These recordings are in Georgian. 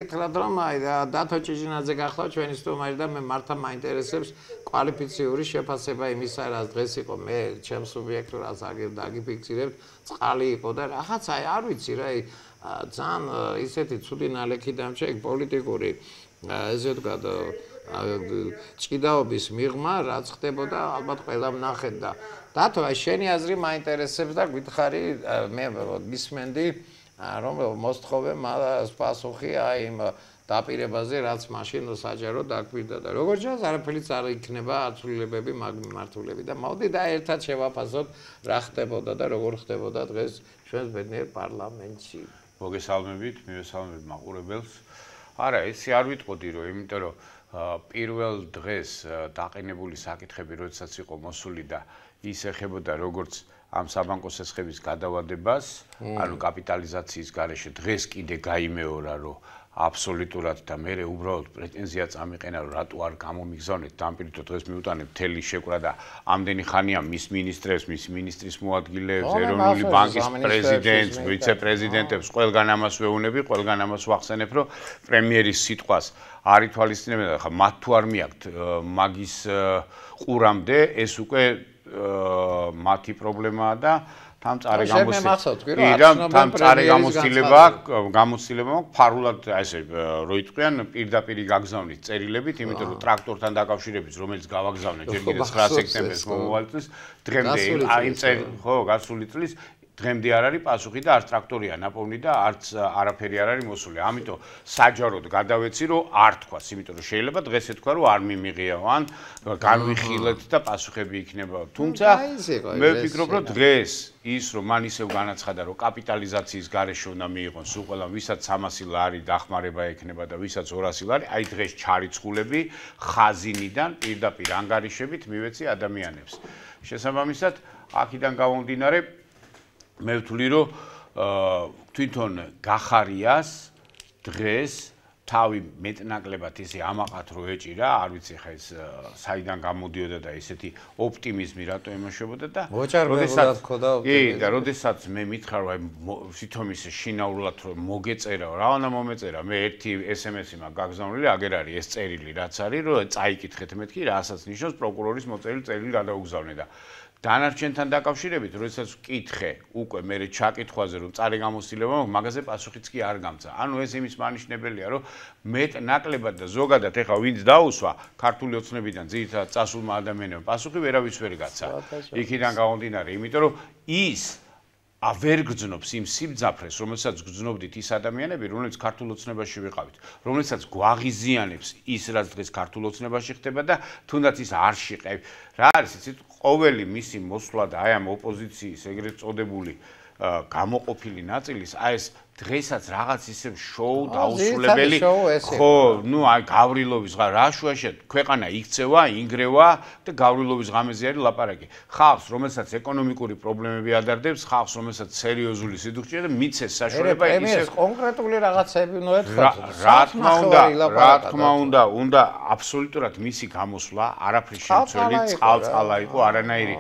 გითხრათ რომ დათო ჭიჭინაძე გახდა ჩვენი სტუმარი და მე მართა მაინტერესებს კვალიფიციური შეფასება იმისა რაც დღეს იყო მე ჩემს სუბიექტურას აგიფიქსირებთ წყალი იყო და რაღაცა არ ვიცი რა ძალიან ისეთი ცუდი ნალექი დამჭა იქ პოლიტიკური ესე ვთქვათ ჭიდაობის მიღმა რაც ხდებოდა ალბათ ყველამ ნახეთ და დათო აი შენი აზრი მაინტერესებს და გითხარი მე მისმენდი რომ მოსთხოვე მას პასუხი აი იმ დაპირებაზე რაც მაშინ საჯარო დაგვირდა და როგორც ჩანს არაფერიც არ იქნება აცვლილებები მართულები და მოდი და ერთად შევაფასოთ რა ხდებოდა და როგორ ხდებოდა დღეს ჩვენს ბედნიერ პარლამენტში მოგესალმებით მივესალმებ მაყურებელს არა ესე არ ვიტყოდი რომ იმიტომ რომ პირველ დღეს დაყენებული საკითხები როდესაც იყო მოსული და ის ეხებოდა როგორც ამ საბანკო სესხების გადავადებას, ანუ კაპიტალიზაციის გარეშე დღეს კიდე გაიმეორა, რომ აბსოლუტურად და მე უბრალოდ პრეტენზია წამიყენა, რომ რატო არ გამომიგზავნეთ დამპირდო დღეს მიუტანეთ თელი შეკვრა და ამდენი ხანია მის მინისტრებს, მის მინისტრის მოადგილეებს, ეროვნული ბანკის პრეზიდენტს, ვიცე-პრეზიდენტებს, ყველგან ამას ვეუბნები, ყველგან ამას ვახსენებ, რომ პრემიერის სიტყვას არ ითვალისწინებენ და ხა მათ თუ არ მიაქვთ მაგის ყურამდე ეს უკვე მათი პრობლემაა და თან წარე გამოცდილება ფარულად ესე რო იტყვიან პირდაპირ გაგზავნით წერილებით, იმიტომ რომ ტრაქტორთან დაკავშირებით რომელიც გავაგზავნე ჯერ კიდევ 9 სექტემბერს მომავალ წლის დღემდე იმ ხო გასული წლის დღემდე არ არის პასუხი და არც ტრაქტორია ნაპოვნი და არც არაფერი არ არის მოსული. ამიტომ საჯაროდ გადავეცი რომ არ თქვას, იმიტომ რომ შეიძლება დღეს ეთქვა რომ არ მიმიღია ან განვიხილეთ და პასუხები იქნება. თუმცა მე ვფიქრობ რომ დღეს ის რომ მან ისევ განაცხადა რომ კაპიტალიზაციის გარეშე უნდა მიიღონ სულ ყველა ვისაც 300 ლარი დახმარება ექნება და ვისაც 200 ლარი, აი დღეს ჩარიცხულები ხაზინიდან პირდაპირ ანგარიშებით მივეცი ადამიანებს. შესაბამისად, აქედან გამომდინარე მე ვთვლი რომ თვითონ გახარიას დღეს თავი მეტნაკლებად ისე ამაყად რო ეჭირა, არ ვიცი ხა ეს საიდან გამოდიოდა და ესეთი ოპტიმიზმი რატო ემოშებოდა და როდესაც ხოდა კი და როდესაც მე მითხრა რომ თვითონ ისე შინაურად რომ მოგეწერა რა უნდა მომეწერა მე ერთი SMS-ი მაქვს გაგზავნილი აგერ არის ეს წერილი რაც არის რომ წაიკითხეთ მეთქი რასაც ნიშნავს პროკურორის მოწერილი წერილი გადაუგზავნე და დანარჩენთან დაკავშირებით, როდესაც ვკითხე უკვე მე ჩაკითხვაზე რომ წარე გამოცდილება მაქვს, მაგაზე პასუხიც კი არ გამცა. ანუ ეს იმის მანიშნებელია, რომ მეტნაკლებად და ზოგადად ეხა ვინც დაუსვა ქართული ოცნებიდან ძირითადად წასულმა ადამიანებმა პასუხი ვერავის ვერ გაცა. იქიდან გამომდინარე, იმიტომ რომ ის ვერ გძნობს იმ სიმძაფრეს, რომელსაც გძნობდით ის ადამიანები, რომლებიც ქართულ ოცნებაში ვიყავით, რომელსაც გვაღიზიანებს ის, რაც დღეს ქართულ ოცნებაში ხდება და თუნდაც ის არ შიყევ. რა არის იცით, ყოველი მისი მოსვლა და აი ამ ოპოზიციის ეგრეთ წოდებული გამოყოფილი ნაწილის, აი ეს დღესაც რაღაც ისე შოუ დაუსრულებელი, ხო, ნუ აი გავრილოვის რა შუაშია, ქვეყანა იქცევა, ინგრევა და გავრილოვის ღამეზე არის ლაპარაკი. ხალხს, რომელსაც ეკონომიკური პრობლემები ადარდებს, ხალხს, რომელსაც სერიოზული სიძუხჭია და მიცეს საშუალება ისე კონკრეტული რაღაცები უნდა ეთქვათ. რა თქმა უნდა, აბსოლუტურად მისი გამოსვლა არაფრის შემცველი წყალ-წყალა იყო, არანაირი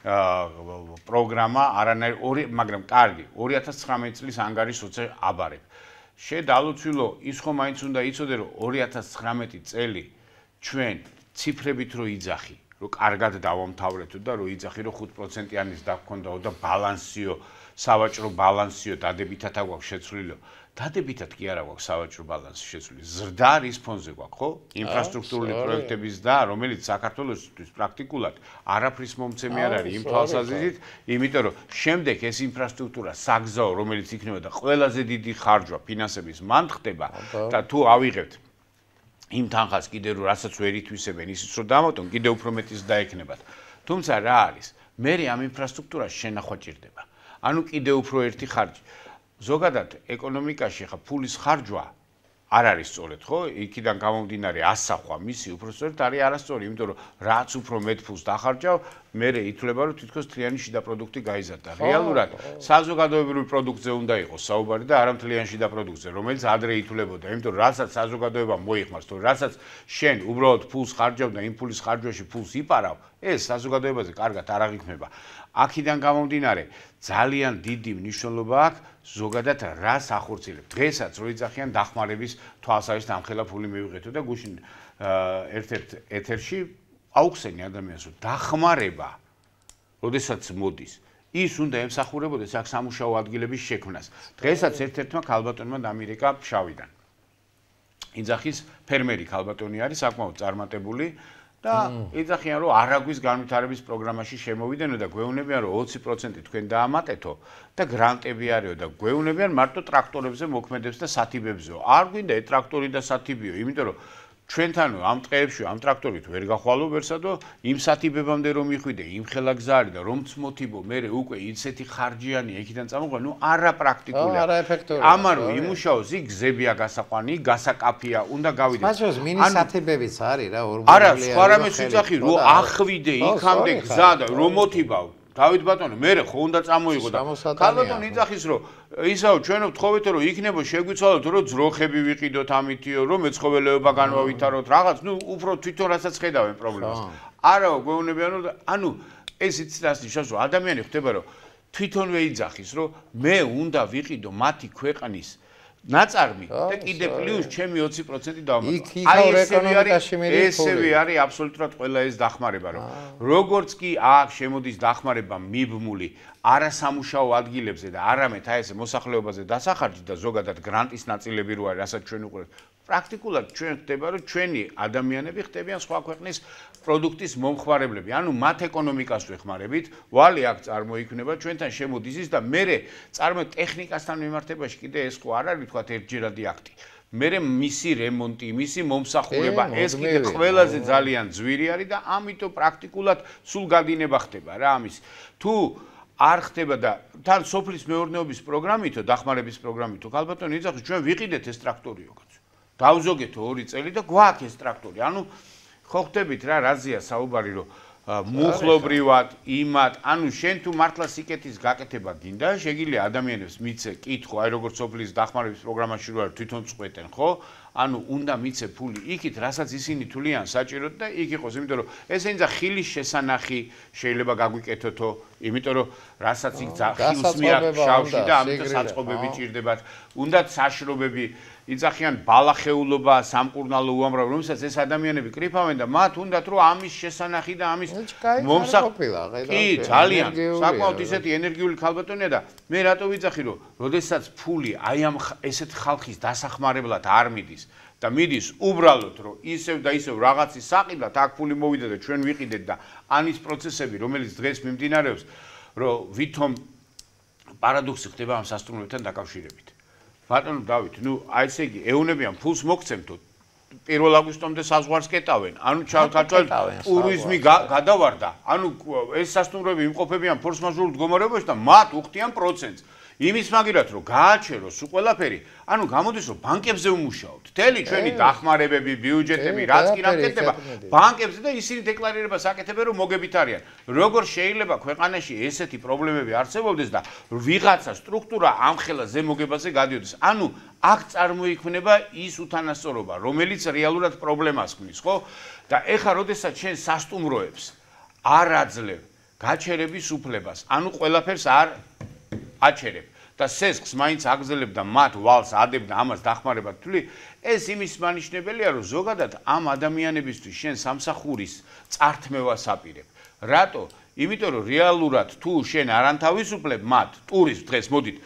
პროგრამა, არანაირი მაგრამ კარგი 2019 წლის ანგარიშს აბარებ. შედალოცვილო ის ხომ მაინც უნდა იცოდე რომ 2019 წელი ჩვენ ციფრებით რო იძახი, რომ კარგად დავამთავრეთო და რომ იძახი რომ 5%-იანის დაგქონდაო და ბალანსიო, სავაჭრო ბალანსიო დადებითად აქვს შეცვლილო. დადებითად კი არა გვაქვს სავაჭრო ბალანსი შეცვლილი. ზრდა რის ფონზე გვაქვს, ხო? ინფრასტრუქტურული პროექტების და რომელიც საქართველოსთვის პრაქტიკულად არაფრის მომცემი არ არის იმ თვალსაზრისით, იმიტომ რომ შემდეგ ეს ინფრასტრუქტურა საგზაო, რომელიც იქნება და ყველაზე დიდი ხარჯვა ფინანსების მან ხდება და თუ ავიღებთ იმ თანხას კიდე რომ რასაც ვერ ითვისებენ ისიც რომ დამოტონ კიდე უფრო მეტის დაექნებათ. თუმცა რა არის? მე ამ ინფრასტრუქტურას შენახვა ჭირდება. ანუ კიდე უფრო ერთი ხარჯი. ზოგადად ეკონომიკაში ხა ფულის ხარჯვა არ არის სწორედ, ხო? იქიდან გამომდინარე ასახვა მისი უფრო სწორედ არის არასწორი, იმიტომ რომ რაც უფრო მეტ ფულს დახარჯავ, მე ითვლება რომ თითქოს მთლიანი შიდა პროდუქტი გაიზარდა. რეალურად საზოგადოებრივი პროდუქტზე უნდა იყოს საუბარი და არა მთლიანი შიდა პროდუქტზე, რომელიც ადრე ითვლებოდა, იმიტომ რომ რასაც საზოგადოებამ მოიხმარს, თუ რასაც შენ უბრალოდ ფულს ხარჯავ და იმ ფულის ხარჯვაში ფულს იპარავ, ეს საზოგადოებაზე კარგად არ აღიქმება. აქედან გამომდინარე ძალიან დიდი მნიშვნელობა აქვს ზოგადად რას ახორციელებთ. დღესაც რო იძახიან დახმარების თვალსაჩინო ამხელა ფული მივიღეთო და გუშინ ერთ-ერთ ეთერში აუხსენი ადამიანს რომ დახმარება როდესაც მოდის ის უნდა ემსახურებოდეს აქ სამუშაო ადგილების შექმნას. დღესაც ერთ-ერთმა ქალბატონმა დამირეკა ფშავიდან. იძახის ფერმერი ქალბატონი არის საკმაოდ წარმატებული და იძახიან რომ არაგვის განვითარების პროგრამაში შემოვიდენო და გვეუბნებიან რომ 20% თქვენ დაამატეთო და გრანტები არისო და გვეუბნებიან მარტო ტრაქტორებზე მოქმედებს და სათიბებზეო. არ გვინდა ტრაქტორი და სათიბიო, იმიტომ რომ ჩვენთან ამ ტყეებში ამ ტრაქტორით ვერ გახვალო ვერსადო იმ სათიბებამდე რომ მიხვიდე იმ ხელა გზა არის და რომც მოთიბო მე უკვე ისეთი ხარჯიანი იქიდან წამოყვე ნუ არა პრაქტიკულია არა ეფექტურია ამან რომ იმუშაოს იქ გზებია გასაყვანი გასაკაფია უნდა გავიდეს მას მინი სათიბებიც არის რა არა სხვა რამეს ვიძახი რომ ახვიდე იქამდე გზა და რომ მოთიბავ დავით ბატონო მე ხო უნდა წამოიღო და ქალბატონი იძახის რომ ისაო ჩვენო ვთხოვეთო რომ იქნებო შეგვიცვალოთ რომ ძროხები ვიყიდოთ ამითიო რომ მეცხოველეობა განვავითაროთ რაღაც ნუ უფრო თვითონ რასაც ხედავენ პრობლემას არაო გვეუბნებიანო და ანუ ეს იცით რას ნიშნავს რომ ადამიანი ხდება რომ თვითონვე იძახის რომ მე უნდა ვიყიდო მათი ქვეყნის ნაწარმი და კიდე პლუს ჩემი 20% დავამატო. ესევე არის აბსოლუტურად ყველა ეს დახმარება რომ როგორც კი აქ შემოდის დახმარება მიბმული არასამუშაო ადგილებზე და არამედ აი ეს მოსახლეობაზე დასახარჯით და ზოგადად გრანტის ნაწილები რო არის, რასაც ჩვენ უყურებთ. პრაქტიკულად ჩვენ ხდება რომ ჩვენი ადამიანები ხდებიან სხვა ქვეყნის პროდუქტის მომხმარებლები. ანუ მათ ეკონომიკას ვეხმარებით, ვალი აქ წარმოიქმნება, ჩვენთან შემოდის ის და მერე წარმოე ტექნიკასთან მიმართებაში კიდე ეს ხო არ არის თქვა ერთჯერადი აქტი. მერე მისი რემონტი, მისი მომსახურება ეს კიდე ყველაზე ძალიან ძვირი არის და ამიტომ პრაქტიკულად სულ გადინება ხდება რა ამის. თუ არ ხდება და თან სოფლის მეურნეობის პროგრამითო, დახმარების პროგრამითო, ქალბატონი იძახის ჩვენ ვიყიდეთ ეს ტრაქტორიო კაცო. დავზოგეთო 2 წელი და გვაქვს ეს ტრაქტორი. ანუ ხო ხდებით რა რაზეა საუბარი რომ მუხლობრივად იმათ, ანუ შენ თუ მართლა სიკეთის გაკეთება გინდა, შეგიძლია ადამიანებს მიცე კითხო, აი როგორც სოფლის დახმარების პროგრამაში რო არის თვითონ წყვეტენ, ხო? ანუ უნდა მიცე ფული იქით, რასაც ისინი თვლიან საჭიროდ და იქ იყოს, იმიტომ რომ ესენიცა ხილის შესანახი შეიძლება გაგვიკეთოთო, იმიტომ რომ რასაც იქ ხილს მიაქვს შავში და ამიტომ საწყობები ჭირდებათ, უნდათ საშრობები იძახიან ბალახეულობა, სამკურნალო უამრავი, რომელსაც ეს ადამიანები კრიფავენ და მათ უნდათ რომ ამის შესანახი და ამის მომსახურება. კი, ძალიან. საკმაოდ ისეთი ენერგიული ქალბატონია და მე რატო ვიძახი რომ როდესაც ფული აი ამ ესეთ ხალხის დასახმარებლად არ მიდის და მიდის უბრალოდ რომ ისევ და ისევ რაღაცის საყიდად აქ ფული მოვიდა და ჩვენ ვიყიდეთ და ანის პროცესები რომელიც დღეს მიმდინარეობს რომ ვითომ პარადოქსი ხდება ამ სასტუმროებთან დაკავშირებით. ბატონო დავით, ნუ აი ესე იგი ეუნებიან ფულს მოგცემთო 1 აგვისტომდე საზღვარს კეტავენ. ანუ ქართველ ტურიზმი გადავარდა. ანუ ეს სასტუმროები იმყოფებიან ფორს-მაჟორულ მდგომარეობაში და მათ უხდიან პროცენტს. იმის მაგერად რომ გააჩეროს სულ ყველაფერი, ანუ გამოდის რომ ბანკებზე უმუშაობთ. თელი ჩვენი დახმარებები, ბიუჯეტები, რაც კი რაკეთდება, ბანკებზე და ისინი დეკლარირებას აკეთებენ რომ მოგებით არიან. როგორ შეიძლება ქვეყანაში ესეთი პრობლემები არსებობდეს და ვიღაცა სტრუქტურა ამხელა ზემოგებაზე გადიოდეს. ანუ აქ წარმოიქმნება ის უთანასწორობა, რომელიც რეალურად პრობლემას ქმნის, ხო? და ეხა როდესაც შენ სასტუმროებს არ აძლევ გაჩერების უფლებას, ანუ ყველაფერს არ აჩერებ და სესხს მაინც აგზელებ და მათ ვალს ადებ და ამას დახმარება თვლი, ეს იმის მანიშნებელია, რომ ზოგადად ამ ადამიანებისთვის შენ სამსახურის წართმევას აპირებ. რატო? იმიტომ რომ რეალურად თუ შენ არ ანთავისუფლებ მათ ტურის დღეს მოდით,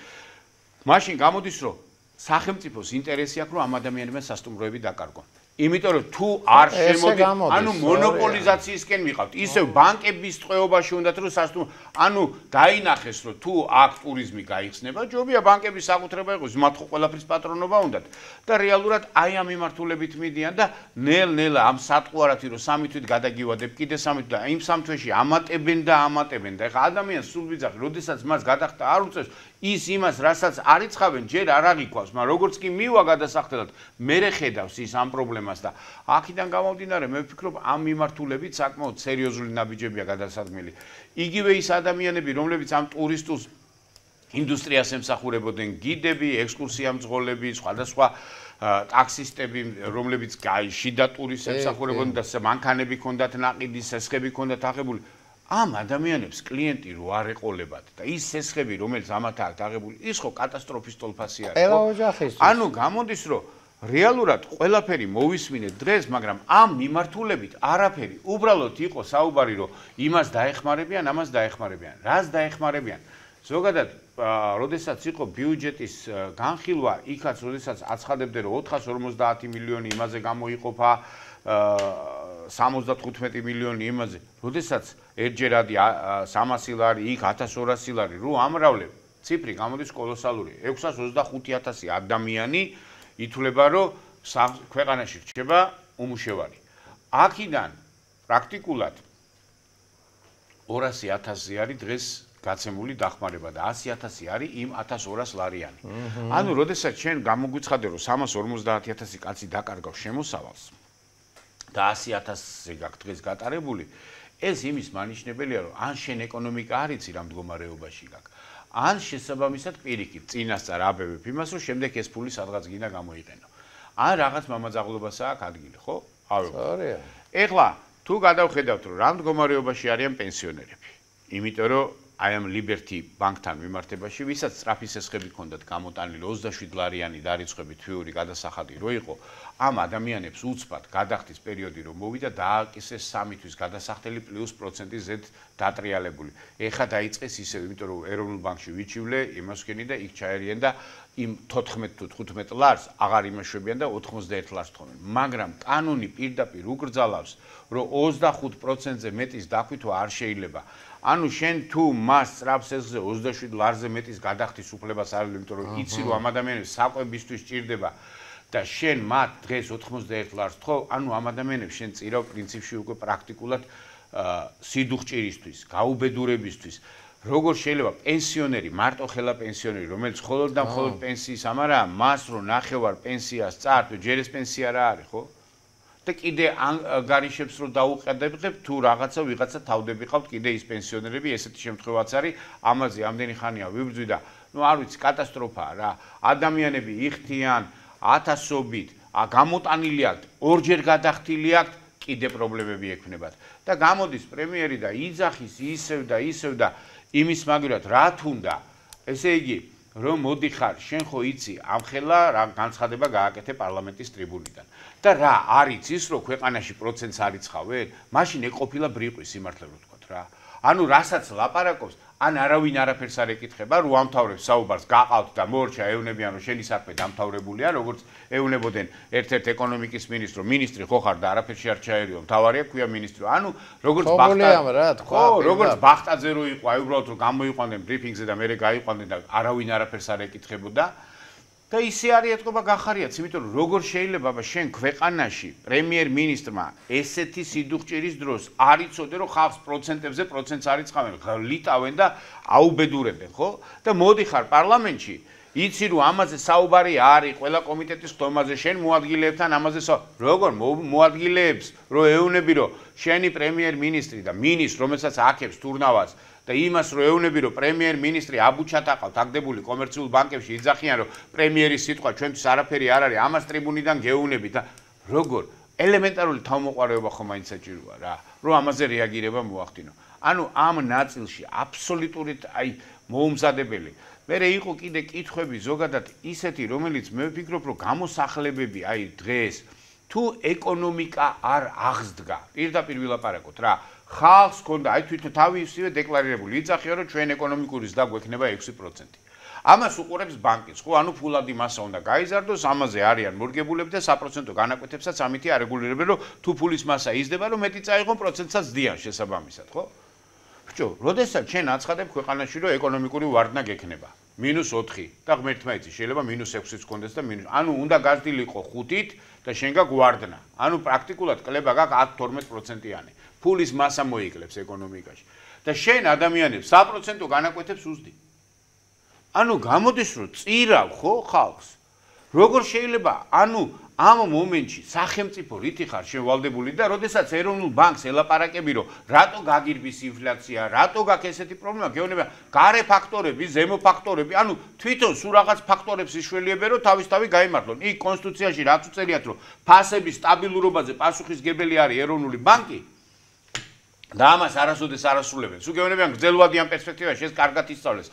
მაშინ გამოდის რომ სახელმწიფოს ინტერესი აქვს რომ ამ ადამიანებმა სასტუმროები დაკარგონ. იმიტომ რომ თუ არ შემოდი, ანუ მონოპოლიზაციისკენ ვიყავთ. ისევ ბანკების ტყვეობაში უნდათ რომ სასტუმრო, ანუ დაინახეს რომ თუ აქ ტურიზმი გაიხსნება, ჯობია ბანკების საკუთრება იყოს, მათ ხო ყველაფრის პატრონობა უნდათ. და რეალურად აი ამ მიმართულებით მიდიან და ნელ-ნელა ამ სატყუარათი რომ 3 თვით გადაგივადებ, კიდე 3 თვით და იმ 3 თვეში ამატებენ და ეხა ადამიანს სულ ვიძახი, როდესაც მას გადახდა არ უწევს ის იმას, რასაც არ იცხავენ, ჯერ არ აღიქვავს, მაგრამ როგორც კი მივა გადასახდელად, მერე ხედავს ის ამ პრობლემას და აქედან გამომდინარე, მე ვფიქრობ, ამ მიმართულებით საკმაოდ სერიოზული ნაბიჯებია გადასადგმელი. იგივე ის ადამიანები, რომლებიც ამ ტურისტულ ინდუსტრიას ემსახურებოდნენ, გიდები, ექსკურსიამძღოლები, სხვადასხვა ტაქსისტები, რომლებიც შიდა ტურისტს ემსახურებოდნენ და მანქანები ჰქონდათ ნაყიდი, სესხები ჰქონდათ აღებული. ამ ადამიანებს კლიენტი რო არ ეყოლებათ და ის სესხები რომელიც ამათ აქვს დაღებული ის ხო კატასტროფის ტოლფასი არის ყველა ოჯახისთვის ანუ გამოდის რომ რეალურად ყველაფერი მოვისმინეთ დღეს მაგრამ ამ მიმართულებით არაფერი უბრალოდ იყო საუბარი რომ იმას დაეხმარებიან ამას დაეხმარებიან რას დაეხმარებიან ზოგადად როდესაც იყო ბიუჯეტის განხილვა იქაც როდესაც აცხადებდნენ რომ 450 მილიონი იმაზე გამოიყოფა 75 მილიონი იმაზე როდესაც ერთჯერადი 300 ლარი იქ 1200 ლარი რო ამრავლებ ციფრი გამოდის კოლოსალური 625000 ადამიანი ითვლება რომ ქვეყანაში რჩება უმუშევარი აქედან პრაქტიკულად 200000 არის დღეს გაცემული დახმარება და 100000 არის იმ 1200 ლარიანი. ანუ როდესაც შენ გამოგვიცხადე რომ 350000 კაცი დაკარგავს შემოსავალს და 100000-ზე გაქვს დღეს გატარებული, ეს იმის მანიშნებელია რომ ან შენ ეკონომიკა არ იცი რა მდგომარეობაში გაქვს. ან შესაბამისად პირიქით წინასწარ აბევებ იმას რომ შემდეგ ეს ფული სადღაც გინდა გამოიყენო. ან რაღაც მამაძაღლობას აქვს ადგილი, ხო? სწორია. ეხლა თუ გადავხედავთ რომ რა მდგომარეობაში არიან პენსიონერები, იმიტომ რომ აი ამ Liberty ბანკთან მიმართებაში, ვისაც სწრაფი სესხები ჰქონდათ გამოტანილი 27 ლარიანი დარიცხები თვიური გადასახადი რო იყო, ამ ადამიანებს უცბად გადახდის პერიოდი რომ მოვიდა დააკისეს 3 თვის გადასახდელი პლუს პროცენტი ზედ დატრიალებული. ეხლა დაიწყეს ისევ, იმიტომ რომ ეროვნულ ბანკში ვიჩივლე, იმას ვქენი და იქ ჩაერიან და იმ 14 თუ 15 ლარს აღარ იმაშვებიან და 91 ლარს თხოვენ. მაგრამ კანონი პირდაპირ უკრძალავს, რომ 25%-ზე მეტის დაქვითვა არ შეიძლება. ანუ შენ თუ მას სწრაფ სესხზე 27 ლარზე მეტის გადახდის უფლებას არ აქვს, იმიტომ რომ იცი რომ ამ ადამიანებს საკვებისთვის ჭირდება და შენ მათ დღეს 91 ლარს თხოვ, ანუ ამ ადამიანებს შენ წირავ პრინციპში უკვე პრაქტიკულად სიდუხჭირისთვის, გაუბედურებისთვის. როგორ შეიძლება პენსიონერი, მარტო ხელა პენსიონერი, რომელიც მხოლოდ და მხოლოდ პენსიის ამარაა, მას რო ნახევარ პენსიას წართ, ჯერ ეს პენსია რა არის, ხო? და კიდე ანგარიშებს რო დაუყედებდებ თუ რაღაცა ვიღაცა თავდები ყავთ კიდე ის პენსიონერები ესეთი შემთხვევაც არის ამაზე ამდენი ხანია ვიბრძვი და ნუ არ ვიცი კატასტროფაა რა ადამიანები იხთიან ათასობით გამოტანილი აქვთ ორჯერ გადახდილი აქვთ კიდე პრობლემები ექნებათ და გამოდის პრემიერი და იძახის ისევ და იმის მაგივრად რა თუნდა ესე იგი რომ მოდიხარ შენ ხო იცი ამხელა რა განცხადება გააკეთე პარლამენტის ტრიბუნიდან და რა არის ის რომ ქვეყანაში პროცენტს არიცხავენ მაშინ ეყოფილა ბრიყვი სიმართლე რო ვთქვათ რა ანუ რასაც ლაპარაკობს ან არავინ არაფერს არ ეკითხება რო ამთავრებს საუბარს გაყავთ და მორჩა ევნებიან რომ შენი საქმე დამთავრებულია როგორც ევნებოდნენ ერთ-ერთ ეკონომიკის მინისტრი ხო ხარ და არაფერში არ ჩაერიო მთავარია ქვია მინისტრი ანუ როგორც ბახტაძე რო იყო აი უბრალოდ რომ გამოიყვანდნენ ბრიფინგზე და მერე გაიყვანდნენ და არავინ არაფერს არ ეკითხებოდა და ისე არის ეთყობა გახარიაც, იმიტომ რომ როგორ შეიძლება შენ ქვეყანაში პრემიერ-მინისტრმა ესეთი სიდუხჭირის დროს არ იცოდე რომ ხალხს პროცენტებზე პროცენტს არიცხავენ, ლიტავენ და აუბედურებენ, ხო? და მოდიხარ პარლამენტში, იცი რომ ამაზე საუბარი არის, ყველა კომიტეტის ხდომაზე შენ მოადგილეებთან ამაზე როგორ მოადგილეებს რომ ეუნები რომ შენი პრემიერ-მინისტრი და მინისტრ რომელსაც აქებს თურნავას და იმას რო ეუნები რომ პრემიერ-მინისტრი აბუჩატაყავთ აგდებული კომერციულ ბანკებში იძახიან რომ პრემიერის სიტყვა ჩვენთვის არაფერი არ არის ამას ტრიბუნიდან გეუნები და როგორ ელემენტარული თავმოყარეობა ხომ მაინც საჭიროა რა რომ ამაზე რეაგირება მოახდინო ანუ ამ ნაწილში აბსოლუტურად აი მოუმზადებელი მერე იყო კიდე კითხვები ზოგადად ისეთი რომელიც მე ვფიქრობ რომ გამოსახლებები აი დღეს თუ ეკონომიკა არ აღსდგა პირდაპირ ვილაპარაკოთ რა ხალხს ქონდა აი თვითონ თავისივე დეკლარირებული იცახია რომ ჩვენ ეკონომიკურის და გვექნება 6%. ამას უყურებს ბანკიც, ხო? ანუ ფულადი მასა უნდა გაიზარდოს, ამაზე არიან მორგებულები და საპროცენტო განაკვეთებსაც ამითი არეგულირებენ, რომ თუ ფულის მასა იზრდება, რომ მეტი წაიღონ პროცენტსაც დიან შესაბამისად, ხო? ბჭო, როდესაც შენ აცხადებ ქვეყანაში, რომ ეკონომიკური ვარდნა გექნება, -4 და ღმერთმა იცი, შეიძლება -6-იც კონდეს და ანუ უნდა გაზრდილიყო 5-ით და შენ გაგვარდნა. ანუ პრაქტიკულად კლება გაქვს 10-12%-იანი. ფულის მასა მოიკლებს ეკონომიკაში და შენ ადამიანებს საპროცენტო განაკვეთებს უზდი. ანუ გამოდის რომ წირავ ხო ხალხს. როგორ შეიძლება ანუ ამ მომენტში სახელმწიფო რითი ხარ შევალდებული და როდესაც ეროვნულ ბანკს ელაპარაკები რომ რატო გაგირბის ინფლაცია, რატო გაქვს ესეთი პრობლემა, გეუბნება გარე ფაქტორები, ზემო ფაქტორები, ანუ თვითონ სულ რაღაც ფაქტორებს იშველიებენ რომ თავისთავად გაიმართლონ. იქ კონსტიტუციაში რაც უწერიათ რომ ფასების სტაბილურობაზე პასუხისგებელი არის ეროვნული ბანკი. და ამას არასოდეს არ ასრულებენ. სულ გეუბნებიან გრძელვადიან პერსპექტივაში ეს კარგად ისწავლეს.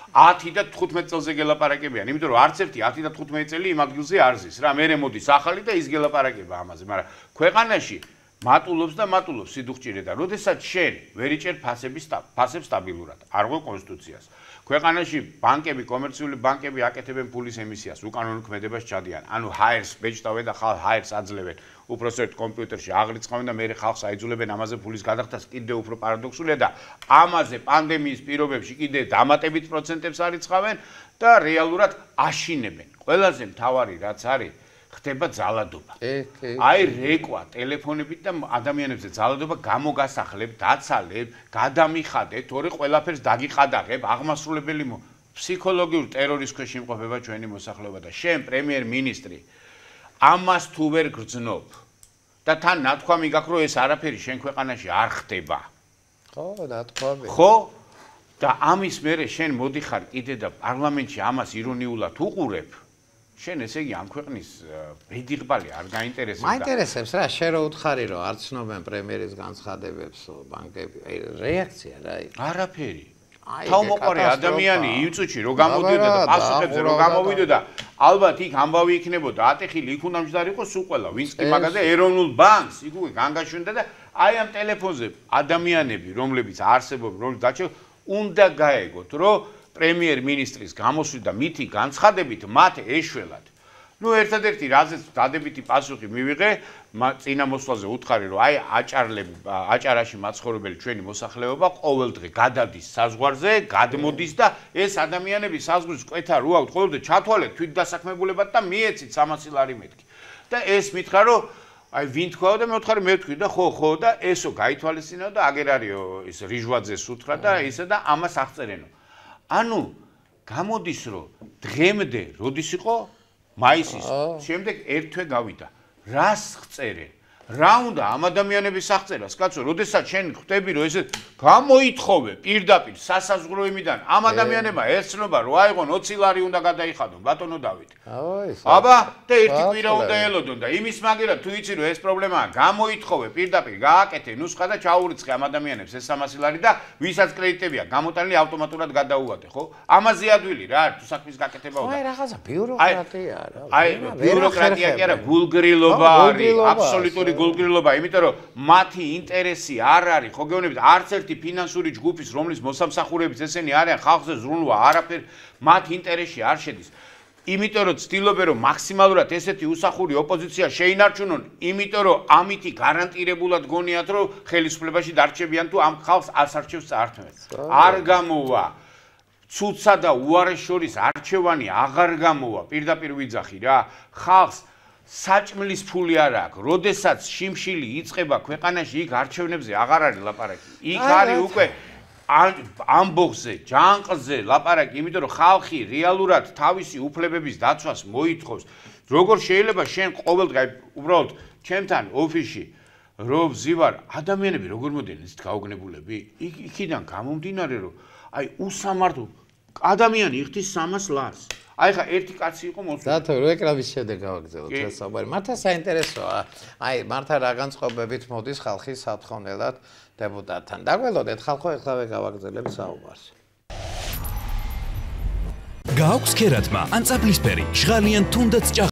10 და 15 წელზე გელაპარაკებიან, იმიტომ რომ არც ერთი 10 და 15 წელი იმ ადგილზე არ ზის რა, მერე მოდის ახალი და ის გელაპარაკება ამაზე, მაგრამ ქვეყანაში მატულობს და მატულობს სიდუხჭირე და როდესაც შენ ვერ იჭერ ფასებს სტაბილურად, არ ღვე კონსტიტუციას. ქვეყანაში ბანკები, კომერციული ბანკები აკეთებენ ფულის ემისიას, უკანონო ქმედებას ჩადიან. ანუ ჰაერს ბეჭდავენ და ჰაერს აძლევენ. უпроსტ კომპიუტერში აღრიცხავენ და მერე ხალხს აიძულებენ ამაზე ფულის გადახდას. კიდევ უფრო პარადოქსულია და ამაზე პანდემიის პირობებში კიდე დამატებით პროცენტებს არიცხავენ და რეალურად აშინებენ. ყველაზე მთავარი რაც არის ხდება ძალადობა. აი რეკვა ტელეფონებით და ადამიანებზე ძალადობა გამოგასახლებ, დაცალებ, გადამიხადეთ, თორე ყველაფერს დაგიყადაღებ, აღმასრულებელი ფსიქოლოგიურ ტერორის ქვეშ იმყოფება ჩვენი მოსახლეობა და შენ პრემიერ-მინისტრი ამას თუ ვერ გრძნობ და თან ნათქვამი გაქვს რომ ეს არაფერი შენ ქვეყანაში არ ხდება. ხო, ნათქვამი. ხო? და ამის მერე შენ მოდიხარ კიდე და პარლამენტში ამას ირონიულად უყურებ. შენ ესე იგი ამ ქვეყნის ბედიღბალი არ გაინტერესებს და მაინტერესებს რა შენ რო უთხარი რომ არ ცნობენ პრემიერის განცხადებებს ბანკები აი რეაქცია რა იყო არაფერი თავმოყარე ადამიანი იმ წუთში რო გამოდიოდა და პასუხებზე რო გამოვიდოდა ალბათ იქ ამბავი იქნებოდა ატეხილი იქ უნდა მჯდარიყო სულ ყველა ვინც კი მაგაზე ეროვნულ ბანკს იქ უკვე განგაშვენდა და აი ამ ტელეფონზე ადამიანები რომლებიც არსებობენ რომ დაჩე უნდა გაეგოთ რომ პრემიერ-მინისტრის გამოსვლით და მითი განცხადებით მათ ეშველათ. ნუ ერთადერთი რაზეც დადებითი პასუხი მივიღე, წინა მოსვლაზე უთხარი რომ აი აჭარაში მაცხოვრებელი ჩვენი მოსახლეობა ყოველდღე გადადის საზღვარზე, გადმოდის და ეს ადამიანები საზღვრის კვეთა რო აქვთ, ყოველდღე ჩათვალეთ თვითდასაქმებულებად და მიეცით 300 ლარი მეთქი. და ეს მითხრა რომ აი ვინ თქვაო და მე ვთხარი მე ვთქვი და ხო და ესო გაითვალისწინო და აგერ არისო ის რიჟვაძეს უთხრა და ისა და ამას აღწერენო. ანუ გამოდის რომ დღემდე როდის იყო მაისის შემდეგ ერთ თვე გავიდა რას ხწერენ რა უნდა ამ ადამიანების აღწერას კაცო როდესაც შენ ხვდები რომ ესე გამოითხოვე პირდაპირ სასაზღვრო იმიდან ამ ადამიანებმა ერთნობა რომ აიღონ 20 ლარი უნდა გადაიხადონ ბატონო დავით აბა და ერთი კვირა უნდა ელოდონ და იმის მაგერად თუ იცი რომ ეს პრობლემაა გამოითხოვე პირდაპირ გააკეთე ნუსხა და ჩაურიცხე ამ ადამიანებს ეს 300 ლარი და ვისაც კრედიტებია გამოტანილი ავტომატურად გადაუვადე ხო ამაზე ადვილი რა თუ საქმის გაკეთება უნდა აი რაღაცა ბიუროკრატია რა აი ბიუროკრატია კი არა გულგრილობა არის აბსოლუტური გულგრილობა, იმიტომ რომ მათი ინტერესი არ არის, ხო გეუბნებით, არც ერთი ფინანსური ჯგუფის, რომლის მოსამსახურებიც ესენი არიან, ხალხზე ზრუნვა, არაფერი მათ ინტერესში არ შედის. იმიტომ რომ ცდილობენ რომ მაქსიმალურად ესეთი უსახური ოპოზიცია შეინარჩუნონ, იმიტომ რომ ამითი გარანტირებულად გონიათ რომ ხელისუფლებაში დარჩებიან თუ ამ ხალხს ასარჩევს წაართმევს. არ გამოვა ცუდსა და უარესს შორის არჩევანი აღარ გამოვა, პირდაპირ ვიძახი რა, ხალხს საჭმლის ფული არ აქვს. როდესაც შიმშილი იწყება ქვეყანაში, იქ არჩევნებზე აღარ არის ლაპარაკი. იქ არის უკვე ამბოხზე, ჯანყზე ლაპარაკი, იმიტომ რომ ხალხი რეალურად თავისი უფლებების დაცვას მოითხოვს. როგორ შეიძლება შენ ყოველდღე უბრალოდ ჩემთან ოფისში რო ვზივარ, ადამიანები როგორ მოდიან ისეთ გაოგნებულები? იქიდან გამომდინარე რომ აი უსამართლო ადამიანი იხდის 300 ლარს. აი ხა ერთი კაცი იყო მოსული. დათო რეკლამის შემდეგ გავაგზავნოთ ეს საუბარი. მართლა საინტერესოა. აი მართლა რა განწყობებით მოდის ხალხი სათხოვნელად დეპუტატთან. დაგველოდეთ ხალხო ეხლავე გავაგზავნებით საუბარს. გააქვს ქერატმა ან წაბლისფერი, ჟღალიან თუნდაც